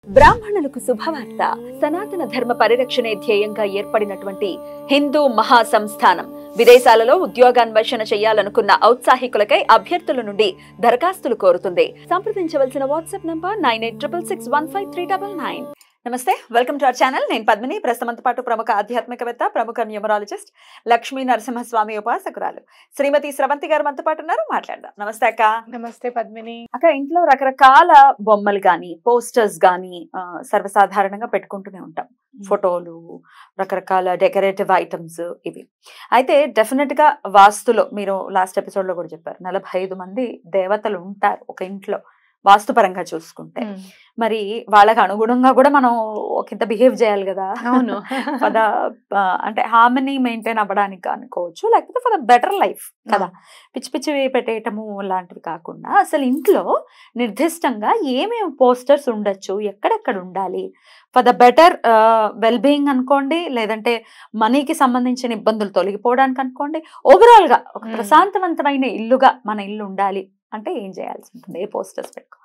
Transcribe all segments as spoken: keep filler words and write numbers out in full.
బ్రాహ్మణులకు శుభవార్త. సనాతన ధర్మ పరిరక్షణే ధ్యేయంగా ఏర్పడినటువంటి హిందూ మహాసంస్థానం విదేశాలలో ఉద్యోగాన్వేషణ చేయాలనుకున్న ఔత్సాహికులకై అభ్యర్థుల నుండి దరఖాస్తులు కోరుతుంది. సంప్రదించవలసిన WhatsApp number nine eight triple six one five three double nine. నమస్తే, వెల్కమ్ టు అవర్ ఛానల్. నేను పద్మిని. ప్రస్తుతంతో పాటు ప్రముఖ ఆధ్యాత్మికవేత్త, ప్రముఖ న్యూమరాలజిస్ట్, లక్ష్మీ నరసింహస్వామి ఉపాసకురాలు శ్రీమతి స్రవంతి గారు మనతో పాటు ఉన్నారు. మాట్లాడదాం. నమస్తే అక్క. నమస్తే పద్మిని. అక్క, ఇంట్లో రకరకాల బొమ్మలు గాని పోస్టర్స్ గాని సర్వసాధారణంగా పెట్టుకుంటూనే ఉంటాం. ఫోటోలు, రకరకాల డెకరేటివ్ ఐటమ్స్ ఇవి. అయితే డెఫినెట్ గా వాస్తులో మీరు లాస్ట్ ఎపిసోడ్ లో కూడా చెప్పారు, నలభై ఐదు మంది దేవతలు ఉంటారు ఒక ఇంట్లో వాస్తుపరంగా చూసుకుంటే. మరి వాళ్ళకి అనుగుణంగా కూడా మనం ఒకంత బిహేవ్ చేయాలి కదా. అవును. ఫర్ ద అంటే హార్మనీ మెయింటైన్ అవ్వడానికి అనుకోవచ్చు, లేకపోతే ఫర్ ద బెటర్ లైఫ్ కదా. పిచ్చి పిచ్చివి పెట్టేయటము లాంటివి కాకుండా అసలు ఇంట్లో నిర్దిష్టంగా ఏమేమి పోస్టర్స్ ఉండొచ్చు, ఎక్కడెక్కడ ఉండాలి, for the better well being అనుకోండి, లేదంటే మనీకి సంబంధించిన ఇబ్బందులు తొలగిపోవడానికి అనుకోండి, ఓవరాల్ గా ఒక ప్రశాంతవంతమైన ఇల్లుగా మన ఇల్లు ఉండాలి అంటే ఏం చేయాల్సి ఉంటుంది? ఏ పోస్టర్స్ పెట్టుకోవాలి?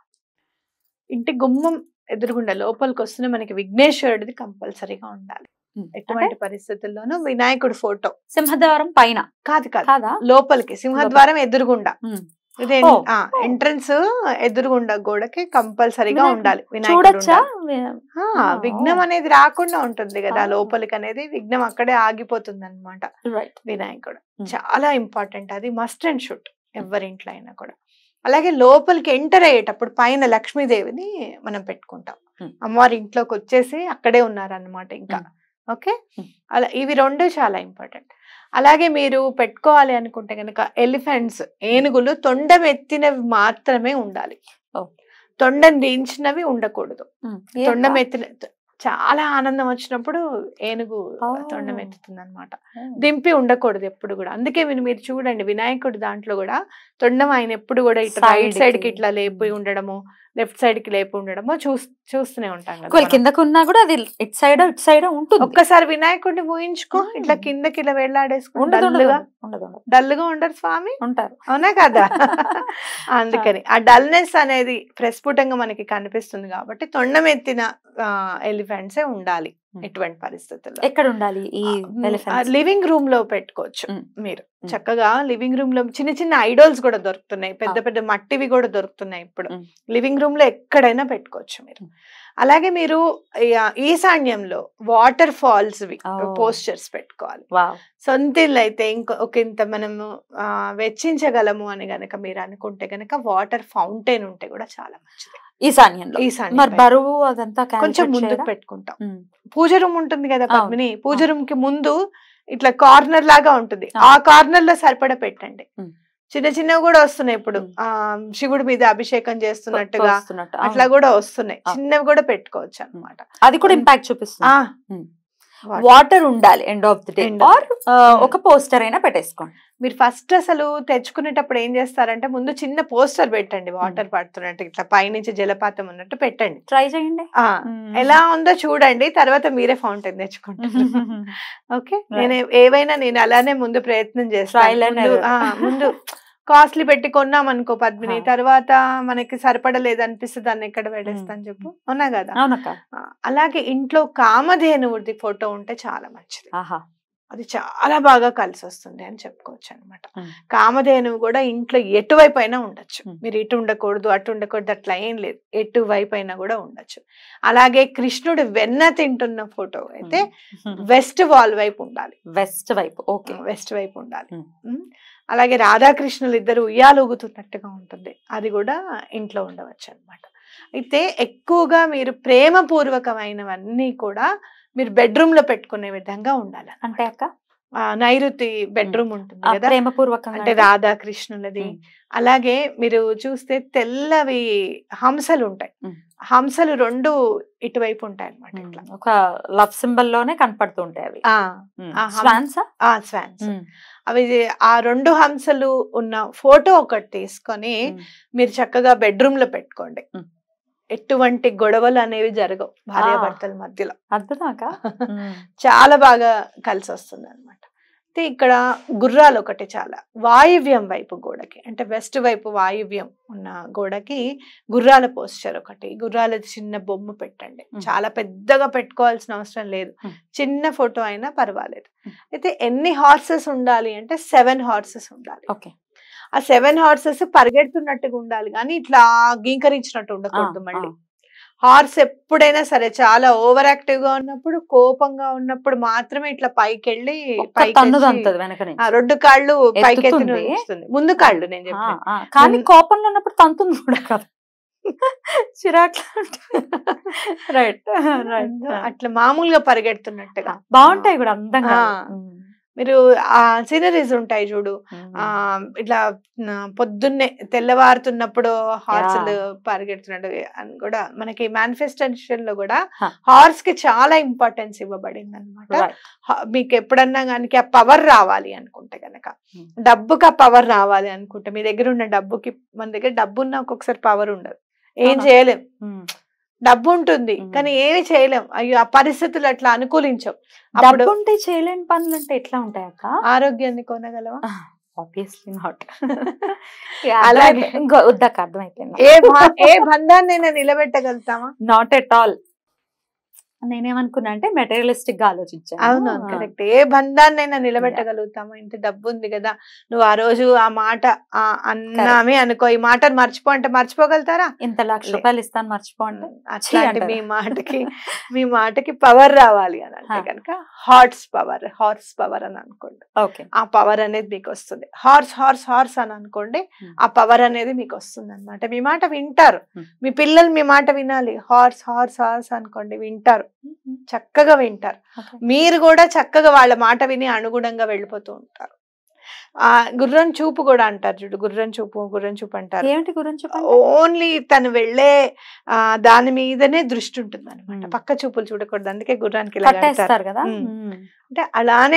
ఇంటి గుమ్మం ఎదురుగుండా లోపలికి వస్తున్న మనకి విఘ్నేశ్వరుడిది కంపల్సరీగా ఉండాలి. ఎటువంటి పరిస్థితుల్లోనూ వినాయకుడి ఫోటో సింహద్వారం పైన కాదు కాదా, లోపలికి సింహద్వారం ఎదురుగుండా, ఇదే ఎంట్రన్స్ ఎదురుగుండా గోడకి కంపల్సరీగా ఉండాలి వినాయకుడు. విఘ్నం అనేది రాకుండా ఉంటుంది కదా లోపలికి, అనేది విఘ్నం అక్కడే ఆగిపోతుంది అనమాట. వినాయకుడు చాలా ఇంపార్టెంట్, అది మస్ట్ అండ్ షుడ్ ఎవరింట్లో అయినా కూడా. అలాగే లోపలికి ఎంటర్ అయ్యేటప్పుడు పైన లక్ష్మీదేవిని మనం పెట్టుకుంటాం. అమ్మవారి ఇంట్లోకి వచ్చేసి అక్కడే ఉన్నారనమాట ఇంకా. ఓకే, అలా ఇవి రెండు చాలా ఇంపార్టెంట్. అలాగే మీరు పెట్టుకోవాలి అనుకుంటే కనుక ఎలిఫెంట్స్, ఏనుగులు తొండం ఎత్తినవి మాత్రమే ఉండాలి, తొండం దించినవి ఉండకూడదు. తొండం ఎత్తిన చాలా ఆనందం వచ్చినప్పుడు ఏనుగు తొండం ఎత్తుతుంది అనమాట, దింపి ఉండకూడదు ఎప్పుడు కూడా. అందుకే మీరు మీరు చూడండి వినాయకుడి దాంట్లో కూడా తొండం ఆయన ఎప్పుడు కూడా ఇట్లా రైట్ సైడ్ కి ఇట్లా లేపి ఉండడము, లెఫ్ట్ సైడ్ కి లేపి ఉండడము చూ చూస్తూనే ఉంటాం కదా. కిందకున్నా కూడా అది ఇట్ సైడ్ ఇట్ సైడ్ ఉంటుంది. ఒక్కసారి వినాయకుడిని ఊహించుకో, ఇట్లా కిందకి ఇలా వెళ్ళాడేసుకుంటా డల్గా ఉండరు స్వామి, ఉంటారు అవునా కదా. అందుకని ఆ డల్నెస్ అనేది ప్రస్ఫుటంగా మనకి కనిపిస్తుంది కాబట్టి తొండం ఎత్తిన ఎలిఫెంట్స్ ఉండాలి. ఎటువంటి పరిస్థితుల్లో ఎక్కడ ఉండాలి? ఈ లివింగ్ రూమ్ లో పెట్టుకోవచ్చు మీరు చక్కగా. లివింగ్ రూమ్ లో చిన్న చిన్న ఐడోల్స్ కూడా దొరుకుతున్నాయి, పెద్ద పెద్ద మట్టివి కూడా దొరుకుతున్నాయి ఇప్పుడు. లివింగ్ రూమ్ లో ఎక్కడైనా పెట్టుకోవచ్చు మీరు. అలాగే మీరు ఈశాన్యంలో వాటర్ ఫాల్స్ పోస్టర్స్ పెట్టుకోవాలి. సొంత ఇల్లు అయితే ఇంకో ఒక ఇంత మనము ఆ వెచ్చించగలము అని గనక మీరు అనుకుంటే గనక వాటర్ ఫౌంటైన్ ఉంటే కూడా చాలా మంచిది. ఈశాన్యంలో ఈశాన్యం బరువు అదంతా కొంచెం ముందుకు పెట్టుకుంటాం. పూజ రూమ్ ఉంటుంది కదా పద్మిని, పూజ రూమ్ కి ముందు ఇట్లా కార్నర్ లాగా ఉంటుంది, ఆ కార్నర్ లో సరిపడా పెట్టండి. చిన్న చిన్నవి కూడా వస్తున్నాయి ఇప్పుడు, ఆ శివుడి మీద అభిషేకం చేస్తున్నట్టుగా అట్లా కూడా వస్తున్నాయి, చిన్నవి కూడా పెట్టుకోవచ్చు అనమాట. అది కూడా ఇంపాక్ట్ చూపిస్తుంది. వాటర్ ఉండాలి end of the day, or ఒక పోస్టర్ అయినా పెట్టేసుకోండి. మీరు ఫస్ట్ అసలు తెచ్చుకునేటప్పుడు ఏం చేస్తారంటే ముందు చిన్న పోస్టర్ పెట్టండి, వాటర్ పడుతున్నట్టు ఇట్లా పైనుంచి జలపాతం ఉన్నట్టు పెట్టండి, ట్రై చేయండి. ఎలా ఉందో చూడండి, తర్వాత మీరే ఫౌంటైన్ తెచ్చుకుంటారు. ఓకే, నేను ఏవైనా నేను అలానే ముందు ప్రయత్నం చేస్తాను. ముందు కాస్ట్లీ పెట్టి కొన్నాం అనుకో పద్మిని, తర్వాత మనకి సరిపడలేదు అనిపిస్తుంది, దాన్ని ఎక్కడ పెట్టేస్తాను చెప్పు, అవునా కదా. అలాగే ఇంట్లో కామధేనుడి ఫోటో ఉంటే చాలా మంచిది, అది చాలా బాగా కలిసి వస్తుంది అని చెప్పుకోవచ్చు అనమాట. కామధేనువు కూడా ఇంట్లో ఎటువైపు అయినా ఉండొచ్చు, మీరు ఇటు ఉండకూడదు అటు ఉండకూడదు అట్లా ఏం లేదు, ఎటువైపు అయినా కూడా ఉండొచ్చు. అలాగే కృష్ణుడు వెన్న తింటున్న ఫోటో అయితే వెస్ట్ వాల్ వైపు ఉండాలి, వెస్ట్ వైపు. ఓకే, వెస్ట్ వైపు ఉండాలి. అలాగే రాధాకృష్ణులు ఇద్దరు ఉయ్యాలూగుతున్నట్టుగా ఉంటుంది, అది కూడా ఇంట్లో ఉండవచ్చు అనమాట. అయితే ఎక్కువగా మీరు ప్రేమపూర్వకమైనవన్నీ కూడా మీరు బెడ్రూమ్ లో పెట్టుకునే విధంగా ఉండాలి. అంటే అక్క నైరుతి బెడ్రూమ్ ఉంటుంది కదా, ప్రేమపూర్వకంగా అంటే రాధాకృష్ణులది. అలాగే మీరు చూస్తే తెల్లవి హంసలు ఉంటాయి, హంసలు రెండు ఇటువైపు ఉంటాయి అనమాట, ఇట్లా ఒక లవ్ సింబల్ లోనే కనపడుతూ ఉంటాయి అవి. స్వాన్స్ స్వాన్స్ అవి ఆ రెండు హంసలు ఉన్న ఫోటో ఒకటి తీసుకొని మీరు చక్కగా బెడ్రూమ్ లో పెట్టుకోండి. ఎటువంటి గొడవలు అనేవి జరగవు భార్యాభర్తల మధ్యలో. అద్భుతంగా చాలా బాగా కలిసి వస్తుంది అనమాట. అయితే ఇక్కడ గుర్రాలు ఒకటి చాలా వాయువ్యం వైపు గోడకి, అంటే వెస్ట్ వైపు వాయువ్యం ఉన్న గోడకి గుర్రాల పోస్చర్ ఒకటి, గుర్రాల చిన్న బొమ్మ పెట్టండి. చాలా పెద్దగా పెట్టుకోవాల్సిన అవసరం లేదు, చిన్న ఫోటో అయినా పర్వాలేదు. అయితే ఎన్ని హార్సెస్ ఉండాలి అంటే సెవెన్ హార్సెస్ ఉండాలి. ఓకే, ఆ సెవెన్ హార్సెస్ పరిగెడుతున్నట్టుగా ఉండాలి కానీ ఇట్లా గీంకరించినట్టు ఉండకూడదు. మళ్ళీ హార్స్ ఎప్పుడైనా సరే చాలా ఓవర్ యాక్టివ్ గా ఉన్నప్పుడు, కోపంగా ఉన్నప్పుడు మాత్రమే ఇట్లా పైకి వెళ్ళి పైకి రెండు కాళ్ళు పైకెత్తి ఉంచుతుంది. ముందు కాళ్ళు నేను చెప్పాను, కానీ కోపంలో ఉన్నప్పుడు తంతుంది కూడా కదా, చిరాకు. రైట్ రైట్, అట్లా మామూలుగా పరిగెడుతున్నట్టుగా బాగుంటాయి కూడా అందంగా. మీరు ఆ సీనరీస్ ఉంటాయి చూడు, ఆ ఇట్లా పొద్దున్నే తెల్లవారుతున్నప్పుడు హార్స్లు పరిగెడుతున్నట్టు అని కూడా మనకి మేనిఫెస్టేషన్ లో కూడా హార్స్ కి చాలా ఇంపార్టెన్స్ ఇవ్వబడింది అనమాట. మీకు ఎప్పుడన్నా కనుక ఆ పవర్ రావాలి అనుకుంటే గనక, డబ్బుకి ఆ పవర్ రావాలి అనుకుంటే, మీ దగ్గర ఉన్న డబ్బుకి, మన దగ్గర డబ్బు ఉన్న ఒక్కొక్కసారి పవర్ ఉండదు, ఏం చేయలేం. డబ్బు ఉంటుంది కానీ ఏమి చేయలేం, అయ్యో ఆ పరిస్థితులు అట్లా అనుకూలించవు. డబ్బు ఉంటే చేయలేని పనులు అంటే ఎట్లా ఉంటాయి అక్క? ఆరోగ్యాన్ని కొనగలవా? Obviously not. అలాగే వద్దక్క, అర్థమైపోయింది. ఏ ఏ బంధాన్ని నిలబెట్టగలుగుతామా? Not at all. నేనేమనుకున్నా అంటే మెటీరియలిస్టిక్ గా ఆలోచించాను. అవును, కరెక్ట్. ఏ బంధాన్నైనా నిలబెట్టగలుగుతామా? ఇంత డబ్బు ఉంది కదా, నువ్వు ఆ రోజు ఆ మాట అన్నామే అనుకో, ఈ మాటను మర్చిపో అంటే మర్చిపోగలుగుతారా? ఇంత లక్ష రూపాయలు ఇస్తాను మర్చిపో అంటే అట్లాంటి మీ మాటకి మీ మాటకి పవర్ రావాలి అని అంటే కనుక హార్స్ పవర్, హార్స్ పవర్ అని అనుకోండి. ఓకే, ఆ పవర్ అనేది మీకు వస్తుంది. హార్స్ హార్స్ హార్స్ అని అనుకోండి, ఆ పవర్ అనేది మీకు వస్తుంది అనమాట. మీ మాట వింటారు, మీ పిల్లలు మీ మాట వినాలి. హార్స్ హార్స్ హార్స్ అనుకోండి, వింటారు, చక్కగా వింటారు. మీరు కూడా చక్కగా వాళ్ళ మాట విని అనుగుణంగా వెళ్ళిపోతూ ఉంటారు. ఆ గుర్రం చూపు కూడా అంటారు చూడు, గుర్రం చూపు గుర్రం చూపు అంటారు. ఏమిటి గుర్రం చూపు? ఓన్లీ తను వెళ్ళే ఆ దాని మీదనే దృష్టి ఉంటుంది అనమాట, పక్క చూపులు చూడకూడదు. అందుకే గుర్రానికి కదా. అంటే అలానే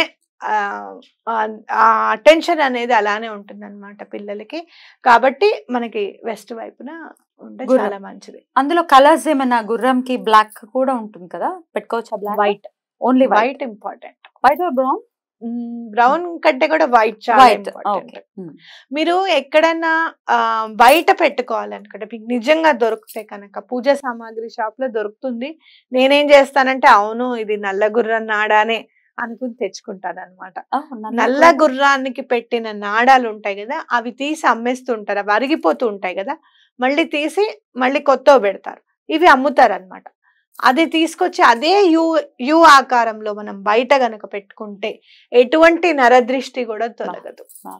ఆ అటెన్షన్ అనేది అలానే ఉంటుంది అనమాట పిల్లలకి. కాబట్టి మనకి వెస్ట్ వైపున ఉంటే చాలా మంచిది. అందులో కలర్స్ ఏమైనా, గుర్రంకి బ్లాక్ కూడా ఉంటుంది కదా, పెట్టుకోవచ్చు? White, only white important. White or brown? Brown కంటే కూడా వైట్ చాలా ఇంపార్టెంట్. మీరు ఎక్కడన్నా ఆ బయట పెట్టుకోవాలనుకుంటే, మీకు నిజంగా దొరికితే కనుక పూజా సామాగ్రి షాప్ లో దొరుకుతుంది. నేనేం చేస్తానంటే, అవును ఇది నల్ల గుర్రం నాడానే అనుకుని తెచ్చుకుంటాను అనమాట. నల్ల గుర్రానికి పెట్టిన నాడాలు ఉంటాయి కదా, అవి తీసి అమ్మేస్తుంటారు. అవి అరిగిపోతూ ఉంటాయి కదా, మళ్ళీ తీసి మళ్ళీ కొత్తవి పెడతారు, ఇవి అమ్ముతారు అనమాట. అది తీసుకొచ్చి అదే యు యు ఆకారంలో మనం బయట గనక పెట్టుకుంటే ఎటువంటి నరదృష్టి కూడా తొలగదు.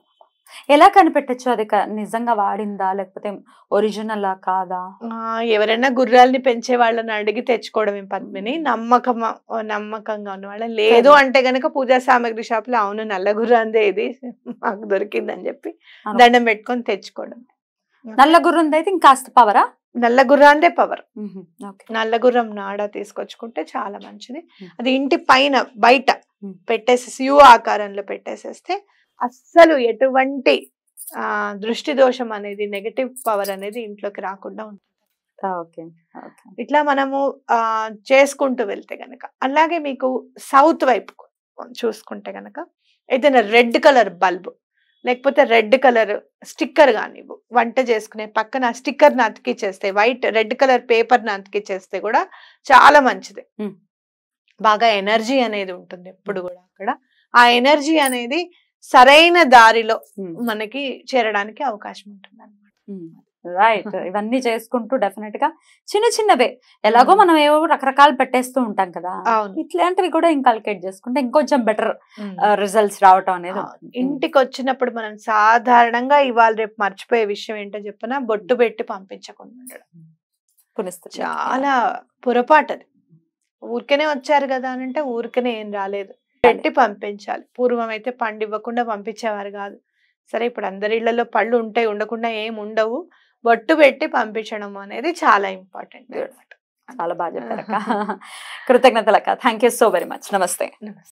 ఎలా కనిపెట్టచ్చు అది నిజంగా వాడిందా లేకపోతే ఒరిజినల్ కాదా? ఎవరైనా గుర్రాలని పెంచే వాళ్ళని అడిగి తెచ్చుకోవడమే పద్మిని. నమ్మకం నమ్మకంగా ఉన్న వాళ్ళ, లేదు అంటే గనక పూజా సామాగ్రి షాప్ లో అవును నల్ల గుర్రాందే ఇది మాకు దొరికిందని చెప్పి దండం పెట్టుకొని తెచ్చుకోవడం. నల్ల గుర్రం అయితే ఇంకాస్త పవరా? నల్ల గుర్రాందే పవర్. నల్ల గుర్రం నాడ తీసుకొచ్చుకుంటే చాలా మంచిది. అది ఇంటి పైన బయట పెట్టేసేసి యు ఆకారంలో పెట్టేసేస్తే అస్సలు ఎటువంటి ఆ దృష్టి దోషం అనేది, నెగటివ్ పవర్ అనేది ఇంట్లోకి రాకుండా ఉంటుంది. ఇట్లా మనము ఆ చేసుకుంటూ వెళ్తే గనక. అలాగే మీకు సౌత్ వైపు చూసుకుంటే గనక ఏదైనా రెడ్ కలర్ బల్బ్ లేకపోతే రెడ్ కలర్ స్టిక్కర్ కానీ వంట చేసుకునే పక్కన స్టిక్కర్ ని అతికిచ్చేస్తే, వైట్ రెడ్ కలర్ పేపర్ ని అతికిచ్చేస్తే కూడా చాలా మంచిది. బాగా ఎనర్జీ అనేది ఉంటుంది ఎప్పుడు కూడా అక్కడ. ఆ ఎనర్జీ అనేది సరైన దారిలో మనకి చేరడానికి అవకాశం ఉంటుంది అనమాట. రైట్, ఇవన్నీ చేసుకుంటూ డెఫినెట్ గా చిన్న చిన్నవే, ఎలాగో మనం ఏవో రకరకాలు పెట్టేస్తూ ఉంటాం కదా, ఇట్లాంటివి కూడా ఇంకల్కేట్ చేసుకుంటే ఇంకొంచెం బెటర్ రిజల్ట్స్ రావటం అనేది. ఇంటికి వచ్చినప్పుడు మనం సాధారణంగా ఇవాళ రేపు మర్చిపోయే విషయం ఏంటో చెప్పినా, బొట్టు పెట్టి పంపించకుండా ఉండడం చాలా పొరపాటు. అది ఊరికనే వచ్చారు కదా అని అంటే ఊరికనే ఏం రాలేదు, పెట్టి పంపించాలి. పూర్వం అయితే పండు ఇవ్వకుండా పంపించేవారు కాదు. సరే ఇప్పుడు అందరి ఇళ్లలో పళ్ళు ఉంటాయి, ఉండకుండా ఏం ఉండవు. బొట్టు పెట్టి పంపించడం అనేది చాలా ఇంపార్టెంట్. చాలా బాగా చెప్పారు అక్క. కృతజ్ఞతలు అక్క. Thank you so very much. నమస్తే.